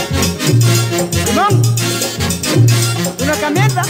Simón, ¿tú no cambias?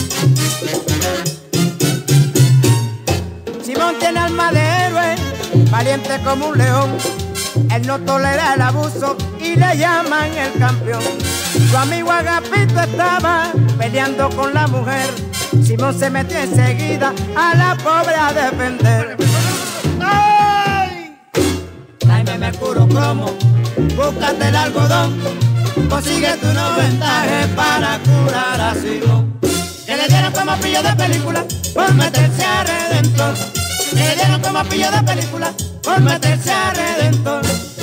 Simón tiene alma de héroe, valiente como un león. Él no tolera el abuso y le llaman el campeón. Su amigo Agapito estaba peleando con la mujer. Simón se metió enseguida a la pobre a defender. ¡Ay! Tráeme mercurio cromo, búscate el algodón, consigue tu vendaje para curar a Simón. Que le dieron como pillo de película por meterse a Redentor. Que le dieron como pillo de película por meterse a Redentor.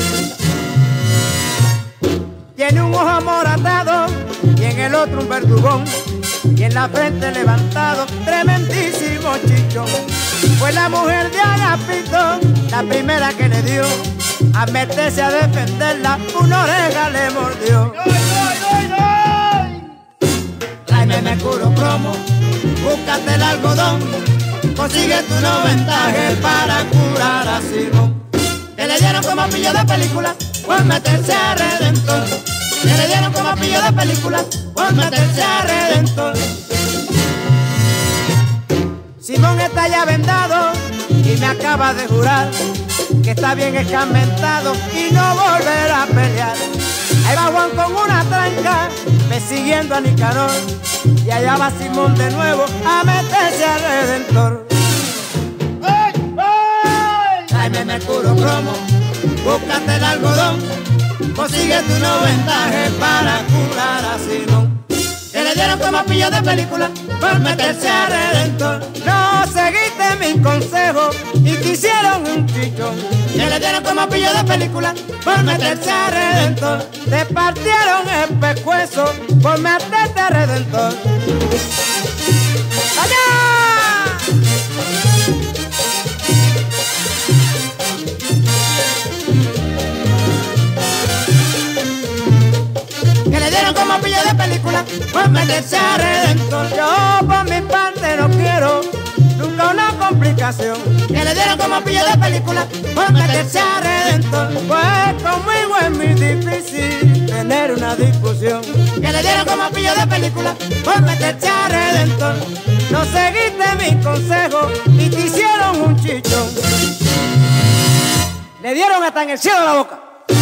Tiene un ojo amoratado y en el otro un verdugón, y en la frente levantado tremendísimo chichón. Fue la mujer de Agapito la primera que le dio a meterse a defenderla, una oreja le mordió. Tráeme mercurio cromo, búscate el algodón, consigue tu vendaje para curar a Simón. Que le dieron como pillo de película por meterse a Redentor. Que le dieron como pillo de película por meterse a Redentor. Simón está ya vendado y me acaba de jurar que está bien escarmentado y no volverá a pelear. Ahí va Juan con una tranca persiguiendo a Nicanor, y allá va Simón de nuevo a meterse a Redentor. Tráeme mercurio cromo, búscate el algodón, consigue tu vendaje para curar a Simón. Que le dieron como pillo de película por meterse a Redentor. No seguiste mi consejo y te hicieron un chichón. Que le dieron como pillo de película por meterse a Redentor. Te partieron el pescuezo por meterte a Redentor. ¡Allá! Que le dieron como pillo de película por meterse a Redentor. Yo por mi parte no quiero nunca una complicación. Que le dieron como pillo de película por meterse a Redentor. Pues conmigo es muy difícil tener una discusión. Que le dieron como pillo de película por meterse a Redentor. No seguiste mi consejo y te hicieron un chichón. Le dieron hasta en el cielo de la boca.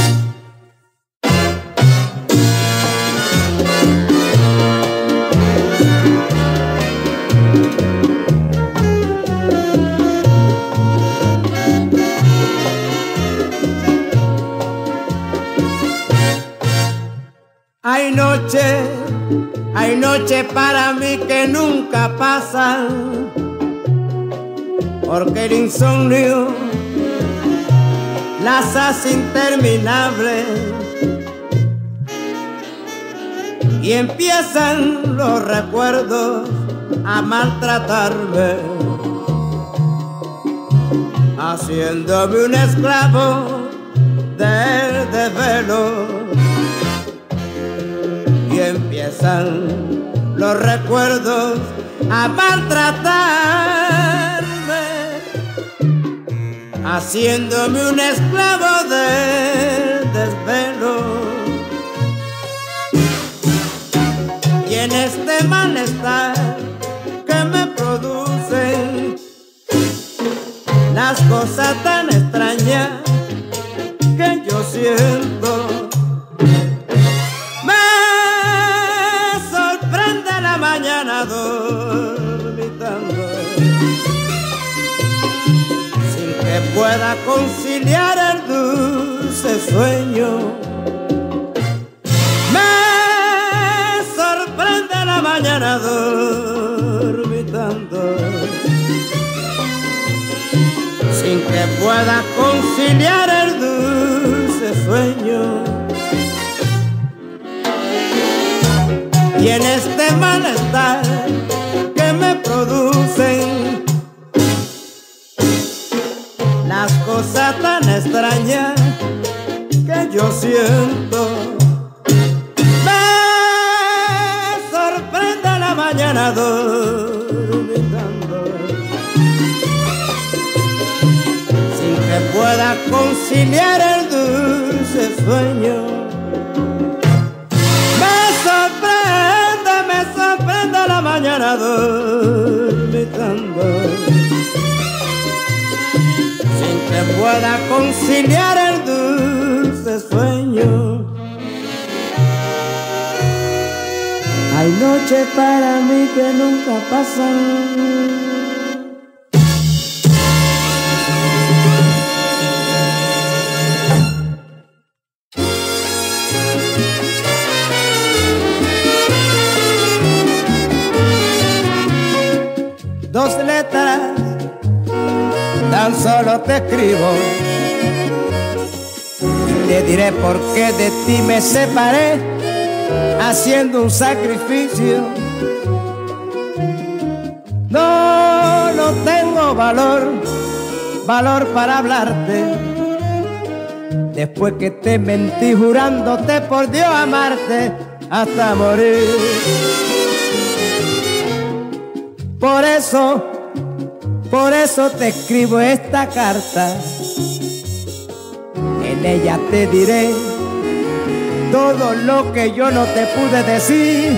Hay noches para mí que nunca pasan, porque el insomnio las hace interminables y empiezan los recuerdos a maltratarme, haciéndome un esclavo del desvelo. Y empiezan los recuerdos a maltratarme, haciéndome un esclavo del desvelo. Y en este malestar que me producen las cosas tan extrañas que yo siento, mañana dormitando, sin que pueda conciliar el dulce sueño. Me sorprende la mañana dormitando, sin que pueda conciliar el dulce sueño. Y en este malestar que me producen las cosas tan extrañas que yo siento, me sorprende la mañana dormitando, sin que pueda conciliar el dulce sueño. pueda conciliar el dulce sueño. Hay noches para mí que nunca pasan. Dos letras, tan solo te escribo. Te diré por qué de ti me separé, haciendo un sacrificio. No tengo valor para hablarte. Después que te mentí jurándote por Dios amarte hasta morir. Por eso te escribo esta carta. En ella te diré todo lo que yo no te pude decir.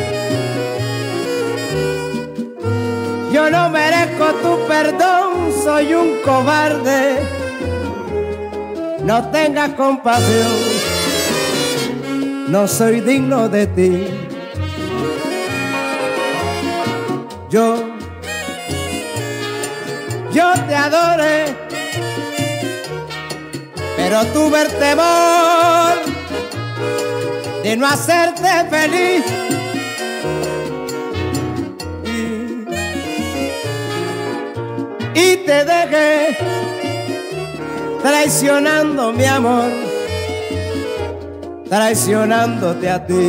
Yo no merezco tu perdón, soy un cobarde. No tengas compasión, no soy digno de ti. Yo te adoré, pero tuve el temor de no hacerte feliz. Y te dejé traicionando mi amor, traicionándote a ti.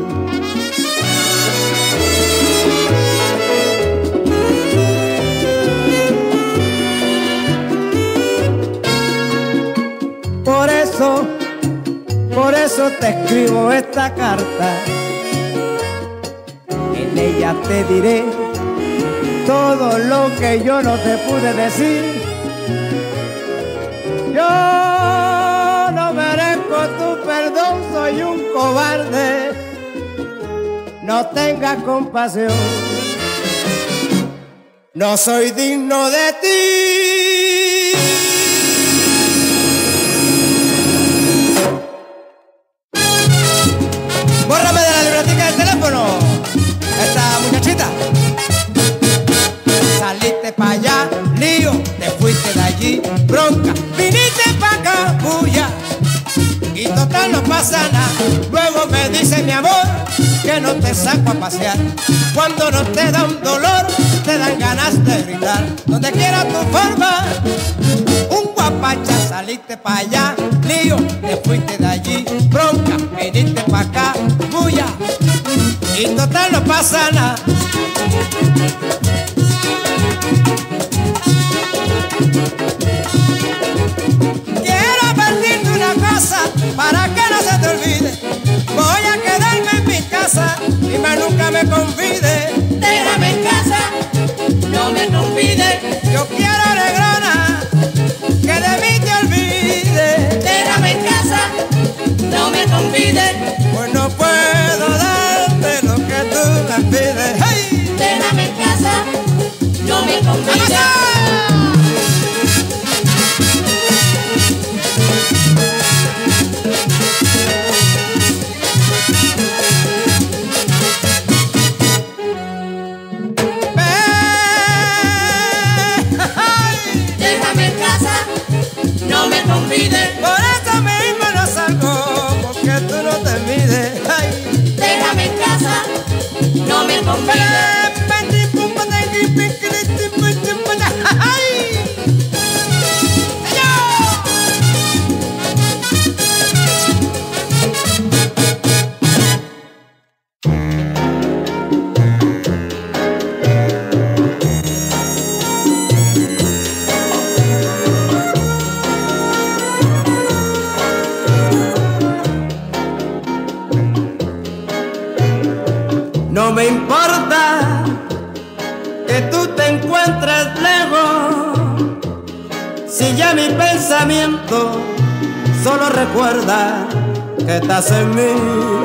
Por eso te escribo esta carta. En ella te diré todo lo que yo no te pude decir. Yo no merezco tu perdón, soy un cobarde. No tengas compasión, no soy digno de ti. Bórrame de la libretica del teléfono esta muchachita. Saliste pa' allá, lío, te fuiste de allí, bronca. Viniste pa' acá, bulla, y total no pasa nada. Luego me dice mi amor que no te saco a pasear. Cuando no te da un dolor, te dan ganas de gritar. Donde quiera tu forma, un guapacha. Saliste pa' allá, lío, te fuiste de allí, bronca. Viniste pa' acá, bulla, y total no pasa nada. Quiero advertirte una cosa para que no se te olvide. Voy a quedarme en mi casa y más nunca me convide. Déjame en casa, no me convides. Yo quiero, negrona, que de mí te olvides. Déjame en casa, no me convides. Pues no puedo darte lo que tú me pides. ¡Hey! Déjame en casa, no me convides. Déjame en casa, no me convides. Por eso mismo no salgo, porque tú no te mides. ¡Ay! Déjame en casa, no me convides. No me importa que tú te encuentres lejos, si ya mi pensamiento solo recuerda que estás en mí.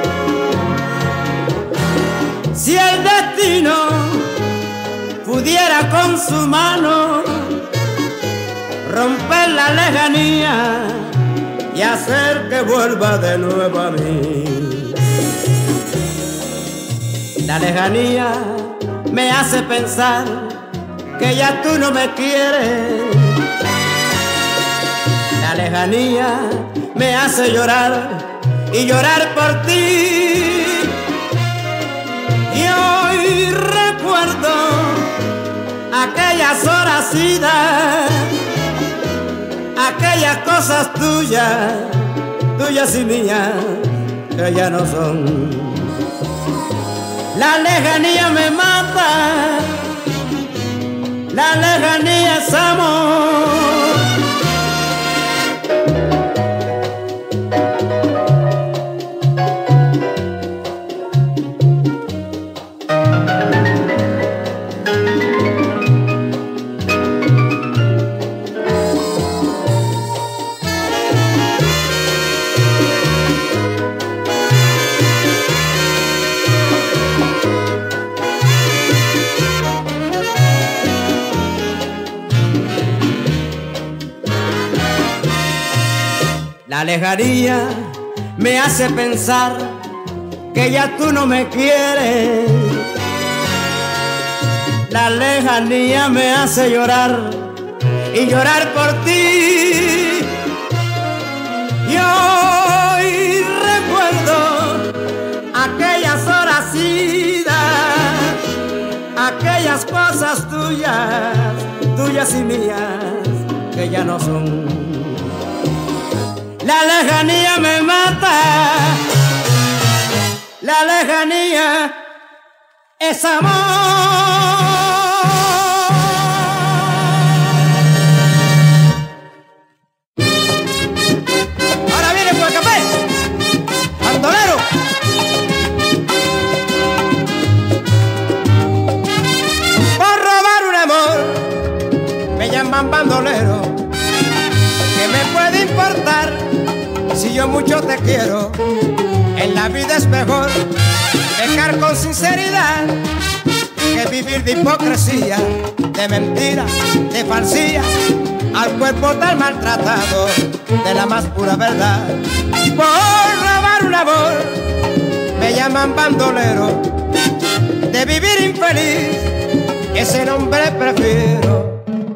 Si el destino pudiera con su mano romper la lejanía y hacer que vuelva de nuevo a mí. La lejanía me hace pensar que ya tú no me quieres. La lejanía me hace llorar y llorar por ti. Y hoy recuerdo aquellas horas idas, aquellas cosas tuyas, tuyas y mías, que ya no son. La lejanía me mata, la lejanía es amor. La lejanía me hace pensar que ya tú no me quieres. La lejanía me hace llorar y llorar por ti. Y hoy recuerdo aquellas horas idas, aquellas cosas tuyas, tuyas y mías, que ya no son. La lejanía me mata, la lejanía es amor. Ahora viene por el café, bandolero. Por robar un amor me llaman bandolero. ¿Qué me puede importar si yo mucho te quiero? En la vida es mejor pecar con sinceridad que vivir de hipocresía, de mentiras, de falsías, al cuerpo tan maltratado de la más pura verdad. Por robar un amor me llaman bandolero, de vivir infeliz ese nombre prefiero.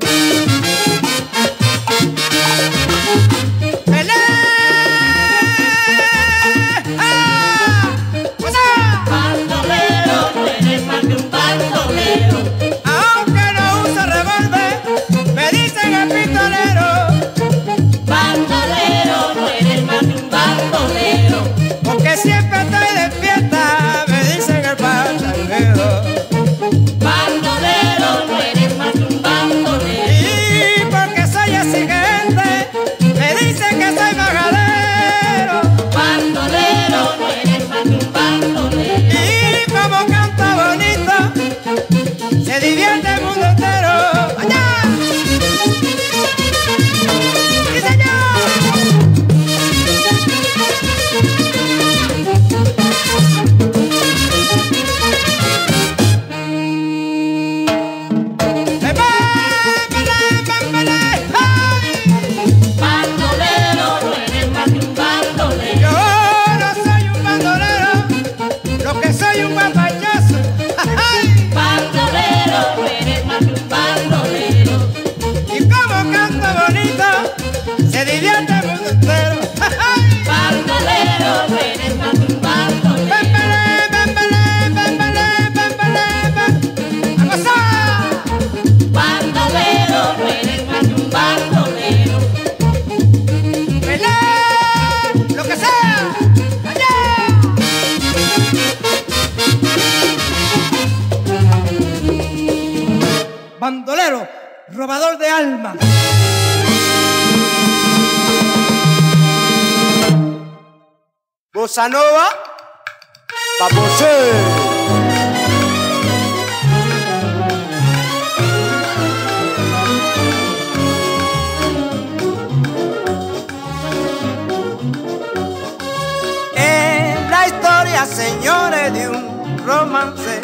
Siempre estoy de fiesta, me dicen el bandolero. Bandolero, no eres más que un bandolero. Y porque soy exigente, me dicen que soy majadero. Bandolero, no eres más que un bandolero. Y como canta bonito, se divierte el mundo entero. ¡Allá! ¡Sí, señor! Bandolero, robador de almas. Bossa Nova, Babosé. Es la historia, señores, de un romance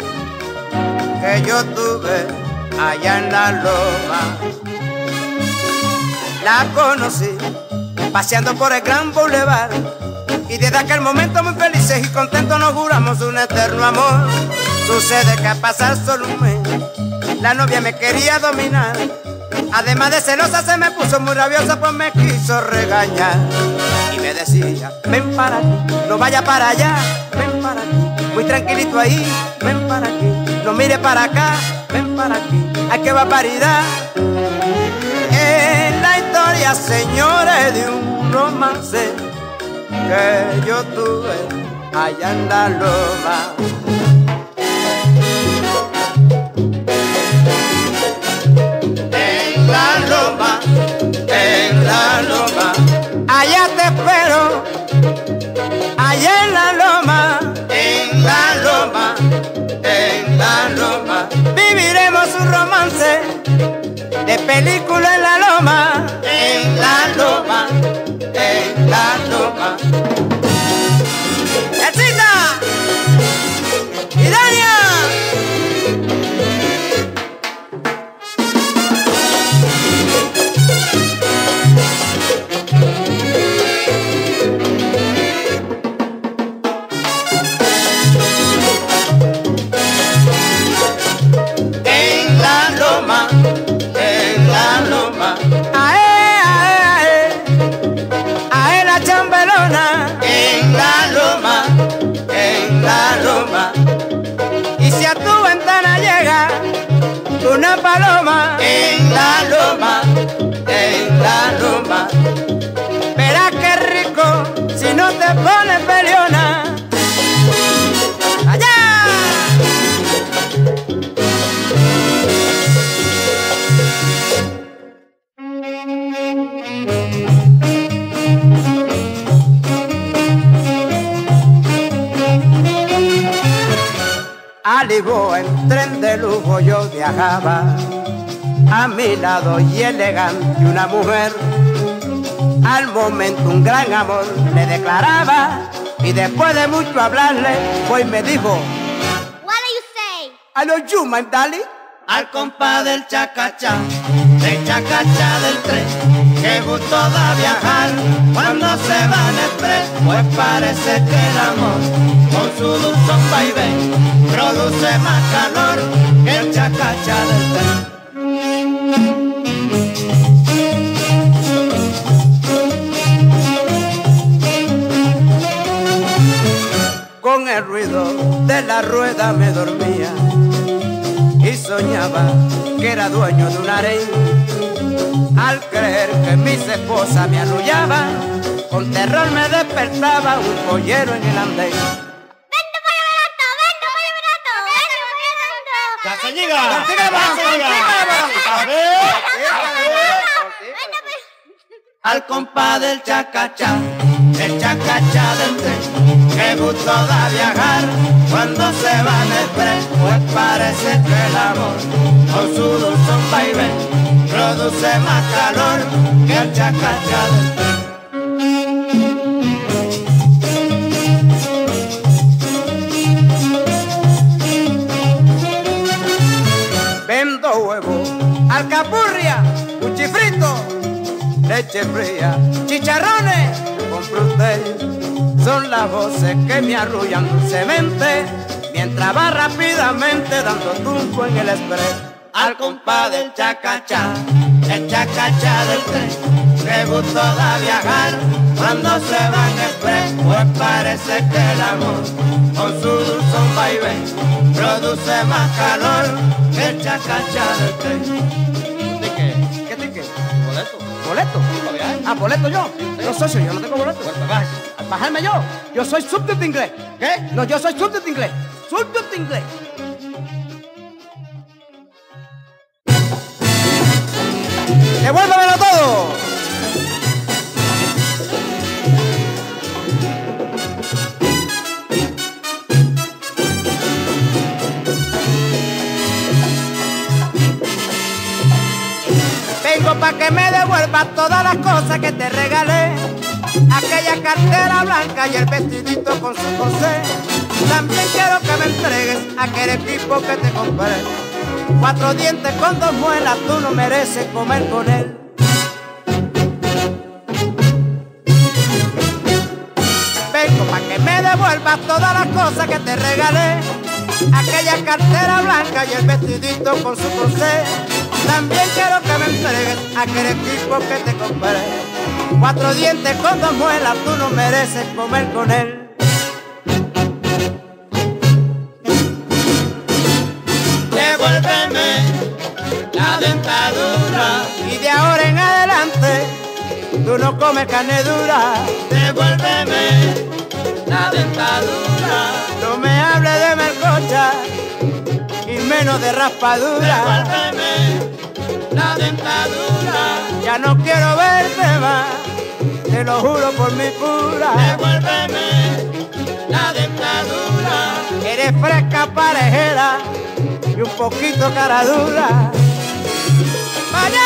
que yo tuve allá en la loma. la conocí paseando por el Gran Boulevard, y desde aquel momento muy felices y contentos nos juramos un eterno amor. Sucede que al pasar solo un mes la novia me quería dominar, además de celosa se me puso muy rabiosa, pues me quiso regañar y me decía: ven para aquí, no vaya para allá, ven para aquí, muy tranquilito ahí, ven para aquí, no mire para acá, ven para aquí, ay qué barbaridad. Es la historia, señores, de un romance que yo tuve allá en la loma. En la loma, allá te espero, allá en la loma, en la loma, en la loma, viviremos un romance de película en la loma, en la loma, en la loma. ¡Elcita! ¡Y Dania! Y si a tu ventana llega una paloma, en la loma, en la loma, verás qué rico si no te pones peleona. ¡Allá! A Lisboa en tren de lujo yo viajaba, a mi lado y elegante una mujer. Al momento un gran amor le declaraba, y después de mucho hablarle, pues me dijo: What do you say? I love you, my darling. Al compás del chacachá del tren, qué gusto da viajar cuando se va en el tren, pues parece que el amor con su dulzón vaivén produce más calor que el chacachá del tren. Con el ruido de la rueda me dormía y soñaba que era dueño de un harén. Al creer que mis esposas me arrullaban, con terror me despertaba un pollero en el andén. ¡Vente pollo barato! ¡Vente pollo barato! ¡Vente! ¡Ya se llega! ¡A ver! Al compás del chacachá del tren, qué gusto da viajar cuando se va en el tren, pues parece que el amor con su dulzón vaivén produce más calor que el chacachá del tren. Vendo huevo, alcapurria, cuchifrito, leche fría, chicharrones, compre usted. Son las voces que me arrullan dulcemente, mientras va rápidamente dando tumbo en el express. Al compás del chacachá del tren, qué gusto da viajar cuando se va en express, pues parece que el amor con su dulzón vaivén produce más calor que el chacachá del tren. ¿De qué? ¿Qué ticket? ¿Boleto? ¿Boleto? Ah, ¿boleto yo? No, socio, yo no tengo boleto. Pues vas. Bajarme yo. Yo soy súbdito inglés. ¿Qué? No, yo soy súbdito inglés. Súbdito inglés. ¡Devuélvamelo todo! Vengo pa' que me devuelvas todas las cosas que te regalé, aquella cartera blanca y el vestidito con su corsé. También quiero que me entregues aquel equipo que te compré. 4 dientes con 2 muelas, tú no mereces comer con él. devuelvas todas las cosas que te regalé, aquella cartera blanca y el vestidito con su corsé. También quiero que me entregues aquel equipo que te compré. 4 dientes con 2 muelas, tú no mereces comer con él. Devuélveme la dentadura Y de ahora en adelante tú no comes carne dura. devuélveme la dentadura, No me hables de melcocha y menos de raspadura. devuélveme la dentadura, Ya no quiero verte más, te lo juro por mi pura. devuélveme la dentadura, Eres fresca, parejera y un poquito cara dura. ¡Vaya!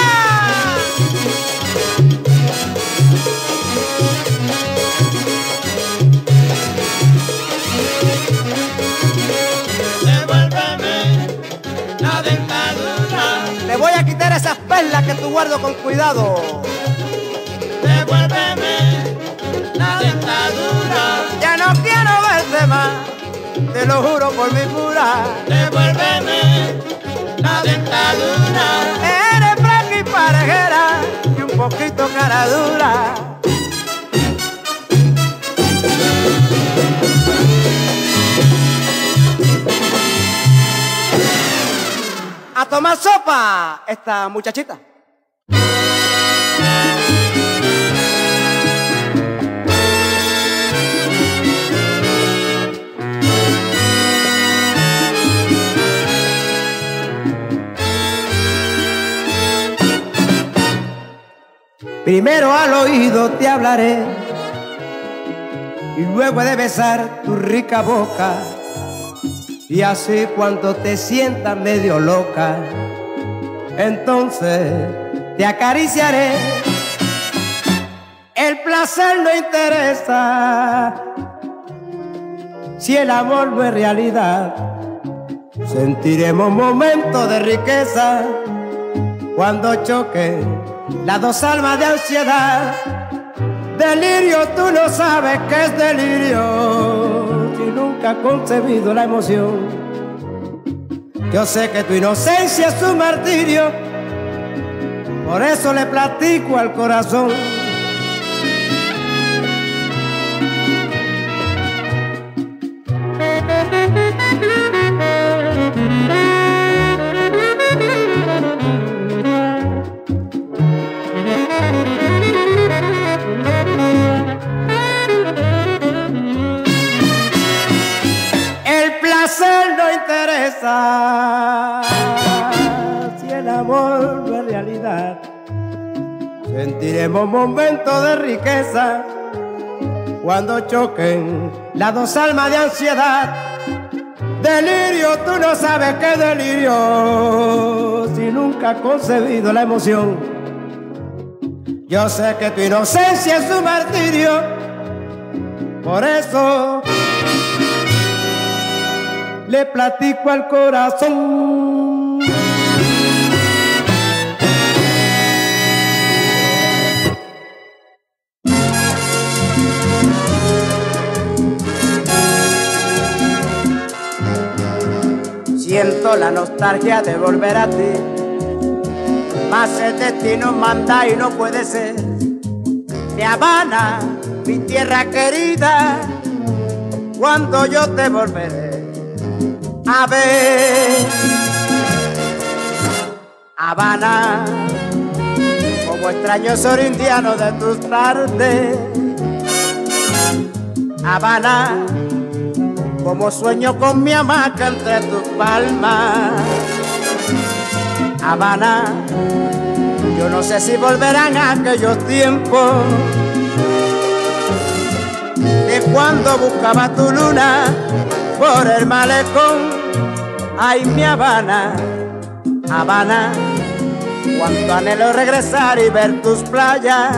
devuélveme la dentadura, Te voy a quitar esas perlas que tú guardo con cuidado. devuélveme la dentadura, Ya no quiero verte más, te lo juro por mi pura. devuélveme la dentadura, Eres fresca y parejera y un poquito cara dura. A tomar sopa esta muchachita. Primero al oído te hablaré y luego he de besar tu rica boca, y así cuando te sientas medio loca, entonces te acariciaré. El placer no interesa si el amor no es realidad. Sentiremos momentos de riqueza cuando choquen las 2 almas de ansiedad. Delirio, tú no sabes qué es delirio si nunca has concebido la emoción. Yo sé que tu inocencia es un martirio, por eso le platico al corazón. No interesa si el amor no es realidad. Sentiremos momentos de riqueza cuando choquen las 2 almas de ansiedad. Delirio, tú no sabes qué delirio si nunca has concebido la emoción. Yo sé que tu inocencia es un martirio, por eso le platico al corazón. Siento la nostalgia de volver a ti, mas el destino manda y no puede ser. De Habana, mi tierra querida, cuando yo te volveré a ver. Habana, como extraño sorindiano de tus tardes. Habana, como sueño con mi hamaca entre tus palmas. Habana, yo no sé si volverán aquellos tiempos de cuando buscaba tu luna por el malecón. Ay, mi Habana, Habana, cuánto anhelo regresar y ver tus playas.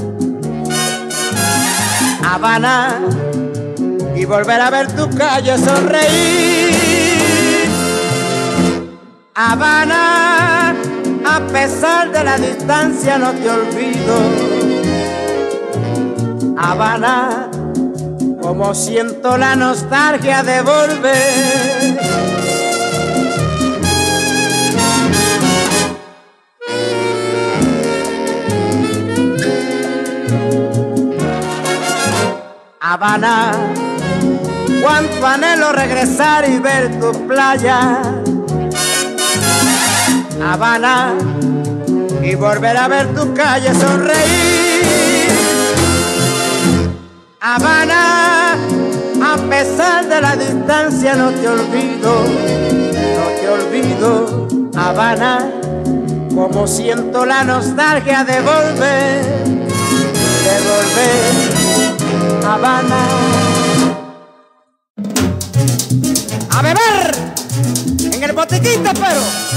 Habana, y volver a ver tu calle sonreír. Habana, a pesar de la distancia no te olvido. Habana, como siento la nostalgia de volver. Habana, cuánto anhelo regresar y ver tu playa. Habana, y volver a ver tu calle sonreír. Habana, a pesar de la distancia no te olvido, no te olvido. Habana, como siento la nostalgia de volver, de volver. Habana, a beber en el botiquín te espero.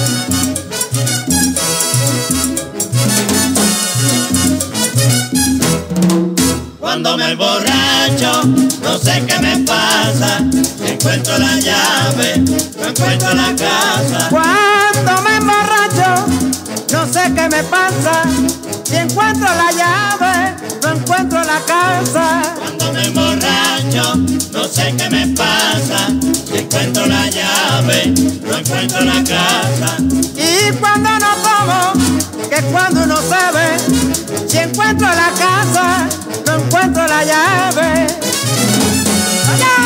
Cuando me emborracho, no sé qué me pasa. Encuentro la llave, no encuentro la casa. Cuando me emborracho, no sé qué me pasa. Si encuentro la llave, no encuentro la casa. Cuando me emborracho, no sé qué me pasa. Si encuentro la llave, no encuentro la casa. Y cuando no tomo, que cuando uno sabe, si encuentro la casa, no encuentro la llave. ¡Allá!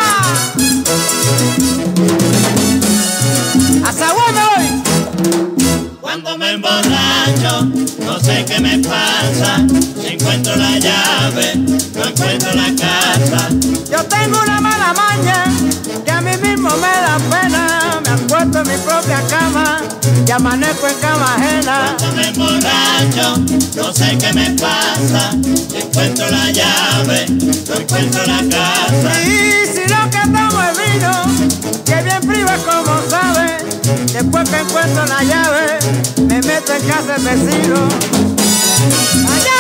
¡A Sagüey me voy! Cuando me emborracho, no sé qué me pasa. Si encuentro la llave, no encuentro la casa. Yo tengo una mala maña que a mí mismo me da pena. Me acuesto en mi propia cama y amanezco en cama ajena. Cuando me emborracho, no sé qué me pasa. Si encuentro la llave, no encuentro la casa. Y si lo que tomo es vino, que bien frío es como sabe. Después que encuentro la llave, me meto en casa del vecino. ¡Allá!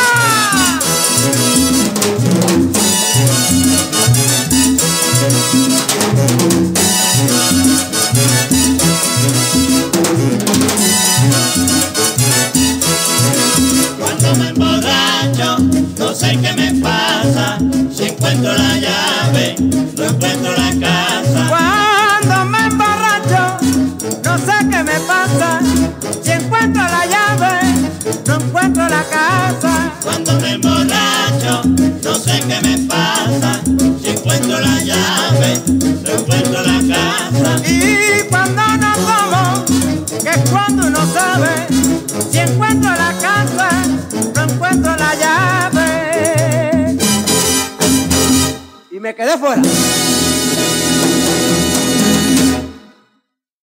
Cuando me emborracho, no sé qué me pasa. Si encuentro la llave, no encuentro la casa. Cuando me emborracho, no sé qué me pasa. Si encuentro la llave, no encuentro la casa. Cuando me emborracho, no sé qué me pasa. Si encuentro la llave, no encuentro la casa. Y cuando no tomo, que es cuando uno sabe, si encuentro la casa, no encuentro la llave. Y me quedé fuera.